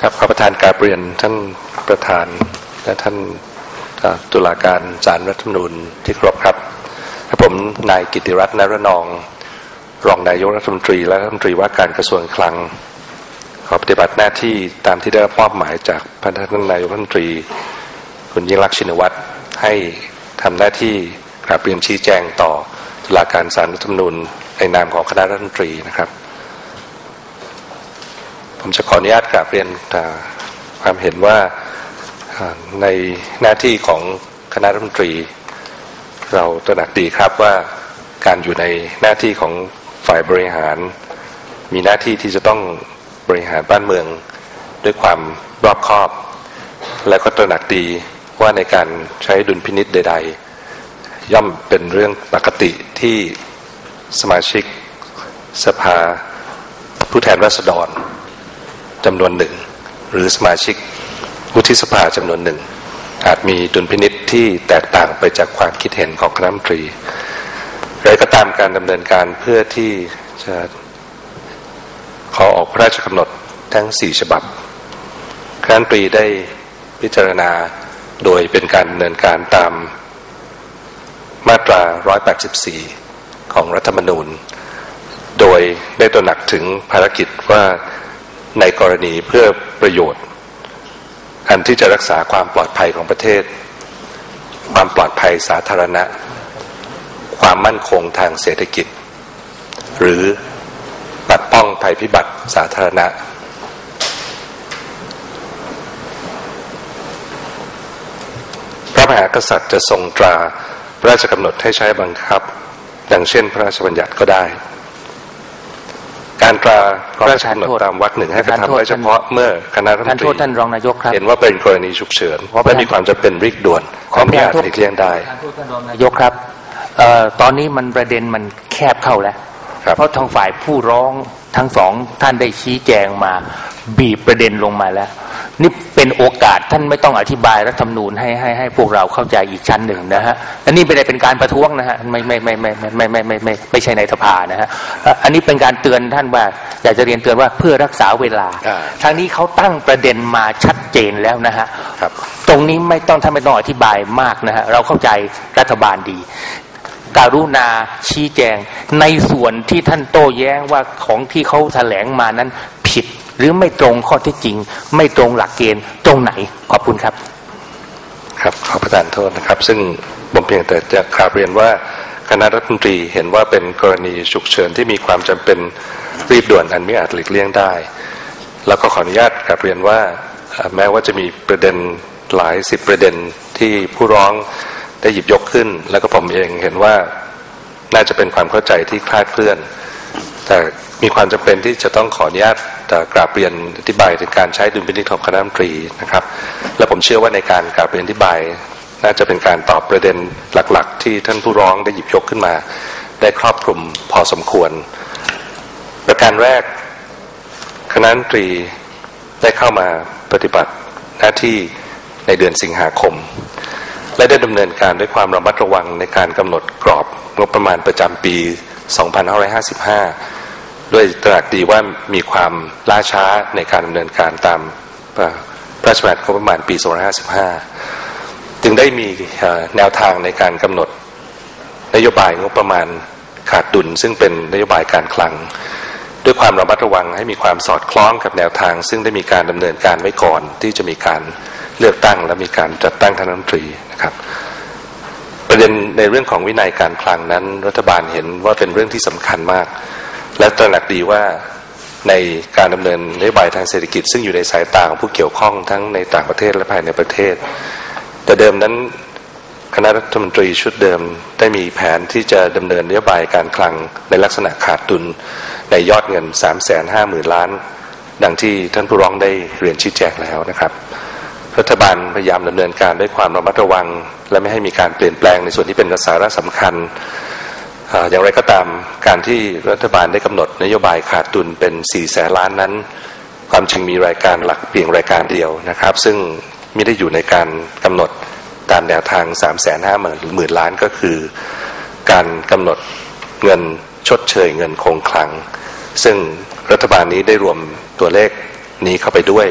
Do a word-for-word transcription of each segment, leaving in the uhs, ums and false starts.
ครับขอประธานกราบเรียนท่านประธานและท่านตุลาการศาลรัฐธรรมนูญที่เคารพครับผมนายกิติรัตน์ นรนองรองนายกรัฐมนตรีและรัฐมนตรีว่าการกระทรวงคลังขอปฏิบัติหน้าที่ตามที่ได้รับมอบหมายจากท่านนายกรัฐมนตรีคุณยิ่งลักษณ์ชินวัตรให้ทำหน้าที่กราบเรียนชี้แจงต่อตุลาการศาลรัฐธรรมนูญในนามของคณะรัฐมนตรีนะครับผมจะขออนุญาตกราบเรียนความเห็นว่าในหน้าที่ของคณะรัฐมนตรีเราตระหนักดีครับว่าการอยู่ในหน้าที่ของฝ่ายบริหารมีหน้าที่ที่จะต้องบริหารบ้านเมืองด้วยความรอบคอบและก็ตระหนักดีว่าในการใช้ดุลพินิจใดๆย่อมเป็นเรื่องปกติที่สมาชิกสภาผู้แทนราษฎรจำนวนหนึ่งหรือสมาชิกวุฒิสภาจำนวนหนึ่งอาจมีดุลพินิจที่แตกต่างไปจากความคิดเห็นของคณะรัฐมนตรีอะไรก็ตามการดำเนินการเพื่อที่จะขอออกพระราชกำหนดทั้งสี่ฉบับคณะรัฐมนตรีได้พิจารณาโดยเป็นการดำเนินการตามมาตราหนึ่งร้อยแปดสิบสี่ของรัฐธรรมนูญโดยได้ตระหนักถึงภารกิจว่าในกรณีเพื่อประโยชน์อันที่จะรักษาความปลอดภัยของประเทศความปลอดภัยสาธารณะความมั่นคงทางเศรษฐกิจหรือปัดป้องภัยพิบัติสาธารณะพระมหากษัตริย์จะทรงตราพระราชกำหนดให้ใช้บังคับดังเช่นพระราชบัญญัติก็ได้การตราพระราชกำหนดตามวรรคหนึ่งให้กระทำไว้เฉพาะเมื่อคณะรัฐมนตรีเห็นว่าเป็นกรณีฉุกเฉินและมีความจำเป็นรีบด่วนของที่อาจหลีกเลี่ยงได้นายกครับตอนนี้มันประเด็นมันแคบเข้าแล้วเพราะทางฝ่ายผู้ร้องทั้งสองท่านได้ชี้แจงมาบีบประเด็นลงมาแล้วนี่เป็นโอกาสท่านไม่ต้องอธิบายรัฐธรรมนูญให้ให้ให้พวกเราเข้าใจอีกชั้นหนึ่งนะฮะอันนี้ไม่ได้เป็นการประท้วงนะฮะไม่ไม่ไม่ไม่ไม่ไม่ไม่ไม่ไม่ใช่ในสภานะฮะอันนี้เป็นการเตือนท่านว่าอยากจะเรียนเตือนว่าเพื่อรักษาเวลาทางนี้เขาตั้งประเด็นมาชัดเจนแล้วนะฮะตรงนี้ไม่ต้องท่านไม่ต้องอธิบายมากนะฮะเราเข้าใจรัฐบาลดีกรุณาชี้แจงในส่วนที่ท่านโต้แย้งว่าของที่เขาแถลงมานั้นผิดหรือไม่ตรงข้อเท็จจริงไม่ตรงหลักเกณฑ์ตรงไหนขอบคุณครับครับขอประทานโทษนะครับซึ่งผมเพียงแต่จะกราบเรียนว่าคณะรัฐมนตรีเห็นว่าเป็นกรณีฉุกเฉินที่มีความจำเป็นรีบด่วนอันไม่อาจหลีกเลี่ยงได้แล้วก็ขออนุญาตกราบเรียนว่าแม้ว่าจะมีประเด็นหลายสิบประเด็นที่ผู้ร้องได้หยิบยกขึ้นแล้วก็ผมเองเห็นว่าน่าจะเป็นความเข้าใจที่คลาดเคลื่อนแต่มีความจำเป็นที่จะต้องขออนุญาตกราบเรียนอธิบายถึงการใช้ดุลพินิจของคณะรัฐมนตรีนะครับและผมเชื่อว่าในการกราบเรียนอธิบายน่าจะเป็นการตอบประเด็นหลักๆที่ท่านผู้ร้องได้หยิบยกขึ้นมาได้ครอบคลุมพอสมควรประการแรกคณะรัฐมนตรีได้เข้ามาปฏิบัติหน้าที่ในเดือนสิงหาคมและได้ดำเนินการด้วยความระมัดระวังในการกำหนดกรอบงบประมาณประจำปีสองพันห้าร้อยห้าสิบห้าด้วยตระหนักดีว่ามีความล่าช้าในการดำเนินการตามพระราชบัญญัติงบประมาณปีสองพันห้าร้อยห้าสิบห้าจึงได้มีแนวทางในการกำหนดนโยบายงบประมาณขาดดุลซึ่งเป็นนโยบายการคลังด้วยความระมัดระวังให้มีความสอดคล้องกับแนวทางซึ่งได้มีการดำเนินการไว้ก่อนที่จะมีการเลือกตั้งและมีการจัดตั้งคณะรัฐมนตรีนะครับประเด็นในเรื่องของวินัยการคลังนั้นรัฐบาลเห็นว่าเป็นเรื่องที่สำคัญมากและตระหนักดีว่าในการดำเนินนโยบายทางเศรษฐกิจซึ่งอยู่ในสายตาของผู้เกี่ยวข้องทั้งในต่างประเทศและภายในประเทศแต่เดิมนั้นคณะรัฐมนตรีชุดเดิมได้มีแผนที่จะดำเนินนโยบายการคลังในลักษณะขาดดุลในยอดเงิน สามแสนห้าหมื่น ล้านดังที่ท่านผู้ร้องได้เรียนชี้แจงแล้วนะครับรัฐบาลพยายามดำเนินการด้วยความระมัดระวังและไม่ให้มีการเปลี่ยนแปลงในส่วนที่เป็นสาระสำคัญอย่างไรก็ตามการที่รัฐบาลได้กำหนดนโยบายขาดดุลเป็นสี่แสนล้านนั้นความจริงมีรายการหลักเพียงรายการเดียวนะครับซึ่งไม่ได้อยู่ในการกำหนดตามแนวทาง สามแสนห้าหมื่น ล้านก็คือการกำหนดเงินชดเชยเงินคงคลังซึ่งรัฐบาลนี้ได้รวมตัวเลขนี้เข้าไปด้วย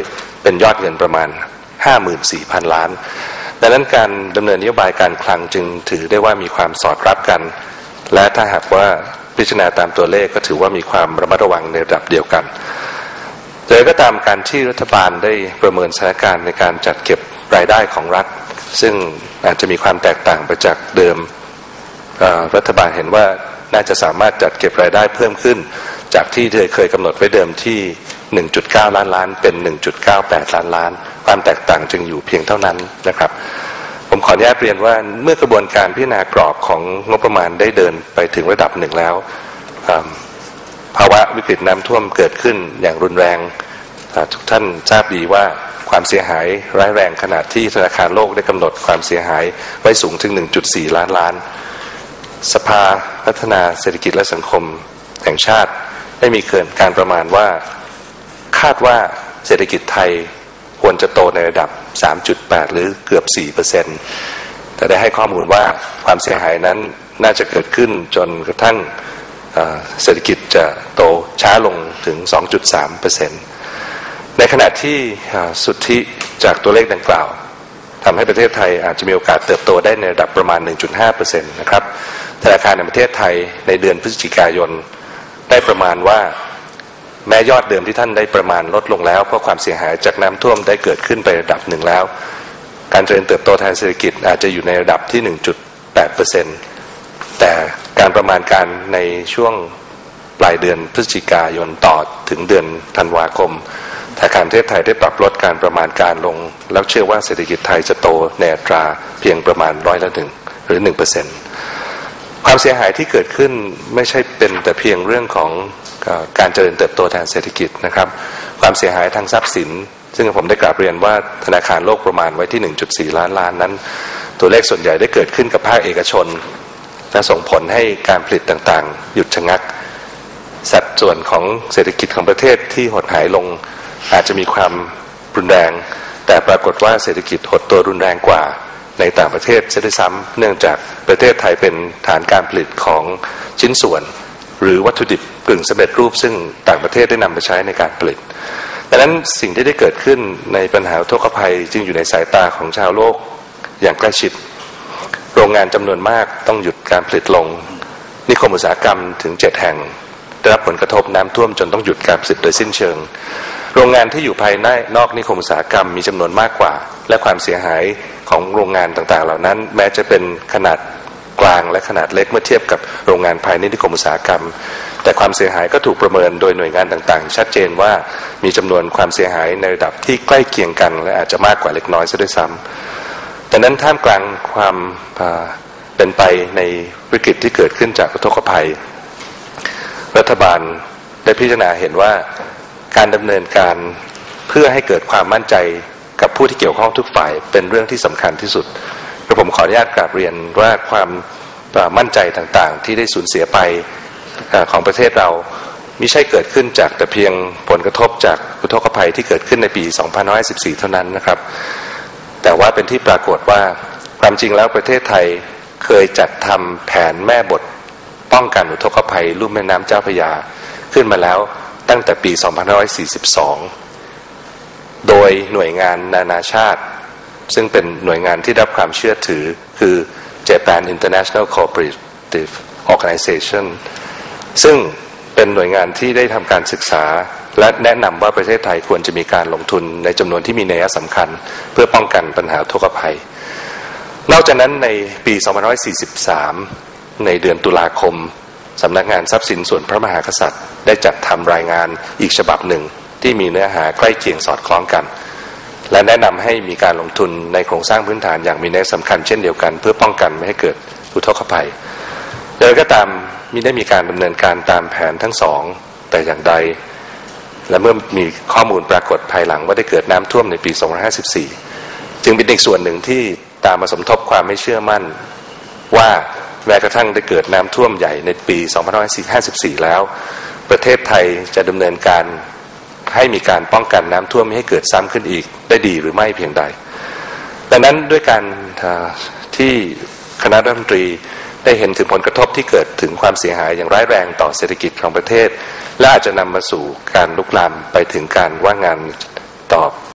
เป็นยอดเงินประมาณ ห้าหมื่นสี่พัน ล้านดังนั้นการดำเนินนโยบายการคลังจึงถือได้ว่ามีความสอดรับกันและถ้าหากว่าพิจารณาตามตัวเลขก็ถือว่ามีความระมัดระวังในระดับเดียวกันแต่ก็ตามการที่รัฐบาลได้ประเมินสถานการณ์ในการจัดเก็บรายได้ของรัฐซึ่งอาจจะมีความแตกต่างไปจากเดิมรัฐบาลเห็นว่าน่าจะสามารถจัดเก็บรายได้เพิ่มขึ้นจากที่เคยกำหนดไว้เดิมที่ หนึ่งจุดเก้า ล้านล้านเป็น หนึ่งจุดเก้าแปด ล้านล้านความแตกต่างจึงอยู่เพียงเท่านั้นนะครับผมขออนุญาตเรียนว่าเมื่อกระบวนการพิจารณากรอบของงบประมาณได้เดินไปถึงระดับหนึ่งแล้วภาวะวิกฤตน้ำท่วมเกิดขึ้นอย่างรุนแรงทุกท่านทราบดีว่าความเสียหายร้ายแรงขนาดที่ธนาคารโลกได้กำหนดความเสียหายไว้สูงถึง หนึ่งจุดสี่ ล้านล้านสภาพัฒนาเศรษฐกิจและสังคมแห่งชาติได้มีการประมาณว่าคาดว่าเศรษฐกิจไทยควรจะโตในระดับ สามจุดแปด หรือเกือบ สี่เปอร์เซ็นต์ แต่ได้ให้ข้อมูลว่าความเสียหายนั้นน่าจะเกิดขึ้นจนกระทั่งเศรษฐกิจจะโตช้าลงถึง สองจุดสามเปอร์เซ็นต์ ในขณะที่สุทธิจากตัวเลขดังกล่าวทำให้ประเทศไทยอาจจะมีโอกาสเติบโตได้ในระดับประมาณ หนึ่งจุดห้าเปอร์เซ็นต์ นะครับธนาคารแห่งประเทศไทยในเดือนพฤศจิกายนได้ประมาณว่าแม้ยอดเดิมที่ท่านได้ประมาณลดลงแล้วเพราะความเสียหายจากน้ำท่วมได้เกิดขึ้นไประดับหนึ่งแล้วการเจริญเติบโตทางเศรษฐกิจอาจจะอยู่ในระดับที่ หนึ่งจุดแปดเปอร์เซ็นต์ แต่การประมาณการในช่วงปลายเดือนพฤศจิกายนต่อถึงเดือนธันวาคมธนาคารประเทศไทยได้ปรับลดการประมาณการลงแล้วเชื่อว่าเศรษฐกิจไทยจะโตในอัตราเพียงประมาณร้อยละหนึ่งหรือหนึ่งเปอร์เซ็นต์ความเสียหายที่เกิดขึ้นไม่ใช่เป็นแต่เพียงเรื่องของการเจริญเติบโตทางเศรษฐกิจนะครับความเสียหายทางทรัพย์สินซึ่งผมได้กราบเรียนว่าธนาคารโลกประมาณไว้ที่ หนึ่งจุดสี่ ล้านล้านนั้นตัวเลขส่วนใหญ่ได้เกิดขึ้นกับภาคเอกชนและส่งผลให้การผลิตต่างๆหยุดชะงักสัดส่วนของเศรษฐกิจของประเทศที่หดหายลงอาจจะมีความรุนแรงแต่ปรากฏว่าเศรษฐกิจหดตัวรุนแรงกว่าในต่างประเทศเสียด้วยซ้ำเนื่องจากประเทศไทยเป็นฐานการผลิตของชิ้นส่วนหรือวัตถุดิบกึ่งสำเร็จรูปซึ่งต่างประเทศได้นำไปใช้ในการผลิตดังนั้นสิ่งที่ได้เกิดขึ้นในปัญหาอุทกภัยจึงอยู่ในสายตาของชาวโลกอย่างใกล้ชิดโรงงานจำนวนมากต้องหยุดการผลิตลงนิคมอุตสาหกรรมถึงเจ็ดแห่งได้รับผลกระทบน้ำท่วมจนต้องหยุดการผลิตโดยสิ้นเชิงโรงงานที่อยู่ภายในนอกนิคมอุตสาหกรรมมีจำนวนมากกว่าและความเสียหายของโรงงานต่างๆเหล่านั้นแม้จะเป็นขนาดกลางและขนาดเล็กเมื่อเทียบกับโรงงานภายในนิคมอุตสาหกรรมแต่ความเสียหายก็ถูกประเมินโดยหน่วยงานต่างๆชัดเจนว่ามีจำนวนความเสียหายในระดับที่ใกล้เคียงกันและอาจจะมากกว่าเล็กน้อยซะด้วยซ้ำดังนั้นท่ามกลางความเป็นไปในวิกฤตที่เกิดขึ้นจากอุทกภัยรัฐบาลได้พิจารณาเห็นว่าการดำเนินการเพื่อให้เกิดความมั่นใจกับผู้ที่เกี่ยวข้องทุกฝ่ายเป็นเรื่องที่สำคัญที่สุดกระผมขออนุญาตกราบเรียนว่าความมั่นใจต่างๆที่ได้สูญเสียไปของประเทศเราไม่ใช่เกิดขึ้นจากแต่เพียงผลกระทบจากอุทกภัยที่เกิดขึ้นในปี สองพันห้าร้อยสิบสี่ เท่านั้นนะครับแต่ว่าเป็นที่ปรากฏว่าความจริงแล้วประเทศไทยเคยจัดทำแผนแม่บทป้องกันอุทกภัยลุ่มแม่น้ำเจ้าพระยาขึ้นมาแล้วตั้งแต่ปี สองพันห้าร้อยสี่สิบสอง โดยหน่วยงานนานาชาติซึ่งเป็นหน่วยงานที่ได้รับความเชื่อถือคือ Japan International Cooperative Organization ซึ่งเป็นหน่วยงานที่ได้ทำการศึกษาและแนะนำว่าประเทศไทยควรจะมีการลงทุนในจำนวนที่มีนัยสำคัญเพื่อป้องกันปัญหาอุทกภัยนอกจากนั้นในปี สองพันห้าร้อยสี่สิบสาม ในเดือนตุลาคมสำนักงานทรัพย์สินส่วนพระมหากษัตริย์ได้จัดทำรายงานอีกฉบับหนึ่งที่มีเนื้อหาใกล้เคียงสอดคล้องกันและแนะนำให้มีการลงทุนในโครงสร้างพื้นฐานอย่างมีนัยสำคัญเช่นเดียวกันเพื่อป้องกันไม่ให้เกิดอุทกภัยโดยก็ตามมิได้มีการดำเนินการตามแผนทั้งสองแต่อย่างใดและเมื่อมีข้อมูลปรากฏภายหลังว่าได้เกิดน้ำท่วมในปี สองพันห้าร้อยห้าสิบสี่ จึงเป็นอีกส่วนหนึ่งที่ตามมาสมทบความไม่เชื่อมั่นว่าแม้กระทั่งได้เกิดน้ำท่วมใหญ่ในปี สองพันห้าร้อยห้าสิบสี่ แล้วประเทศไทยจะดำเนินการให้มีการป้องกันน้ำท่วมไม่ให้เกิดซ้ำขึ้นอีกได้ดีหรือไม่เพียงใดดังนั้นด้วยการที่คณะรัฐมนตรีได้เห็นถึงผลกระทบที่เกิดถึงความเสียหายอย่างร้ายแรงต่อเศรษฐกิจของประเทศและอาจจะนำมาสู่การลุกลามไปถึงการว่างงานต่อ